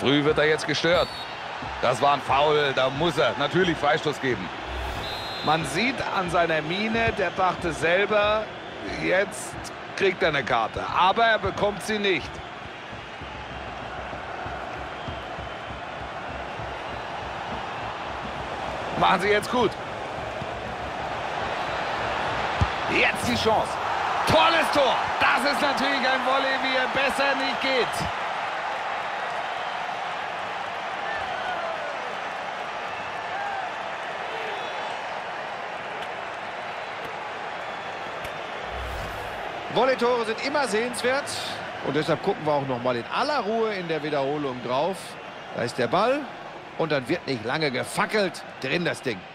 Früh wird er jetzt gestört. Das war ein Foul, da muss er natürlich Freistoß geben. Man sieht an seiner Miene, der dachte selber, jetzt kriegt er eine Karte. Aber er bekommt sie nicht. Machen sie jetzt gut. Jetzt die Chance. Tolles Tor. Das ist natürlich ein Volley, wie er besser nicht geht. Volley-Tore sind immer sehenswert und deshalb gucken wir auch noch mal in aller Ruhe in der Wiederholung drauf. Da ist der Ball und dann wird nicht lange gefackelt. Drin das Ding.